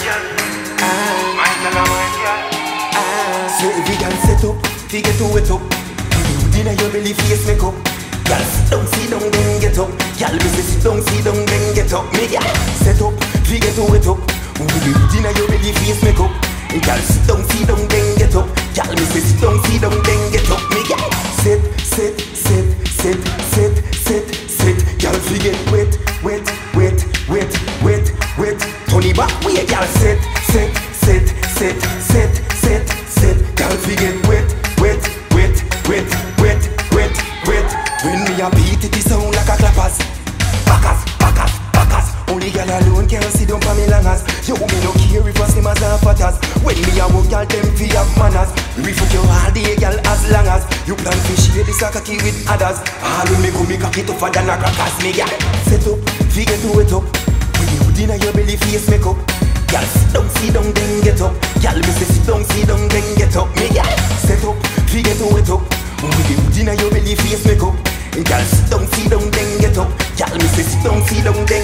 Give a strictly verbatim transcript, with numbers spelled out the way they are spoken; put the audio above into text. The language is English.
So if you can set up, you get to it up. You dinner your belly face make up. Girl sit down, sit down, then get up. Girl me say sit down, sit down, then get up. Me girl set up, you get to it up. You dinner your belly face make up. Girl sit down, sit down, then get up. Girl me say sit down, sit down, then get up. Me girl sit, sit, sit, sit, sit, sit, sit. Girl fi get wet, wet, wet, wet, wet, wet. Turn it back, we a girl sit, sit, sit, sit, sit, sit, sit. Girl fi get wet, wet, wet, wet, wet, wet, wet. When me a beat it, it sound like a clappers. Backers, backers, backers. Only girl alone can sit down for me langers. Yo, me no care if I see my fatters. When me a walk, girl them fi have manners. We fuck you all day, girl, as long as you plan to share this a cocky with others. All when me go, me cocky tougher than a crackers. Me girl set up, fi get to it up. When you dinner your belly face make up. Girl sit down, sit down, then get up. Girl me say sit down, sit down, then get up. Me girl set up, fi get to it up. When you dinner your belly face make up. Girl sit down, sit down, then get up. Girl me say sit down, sit down, then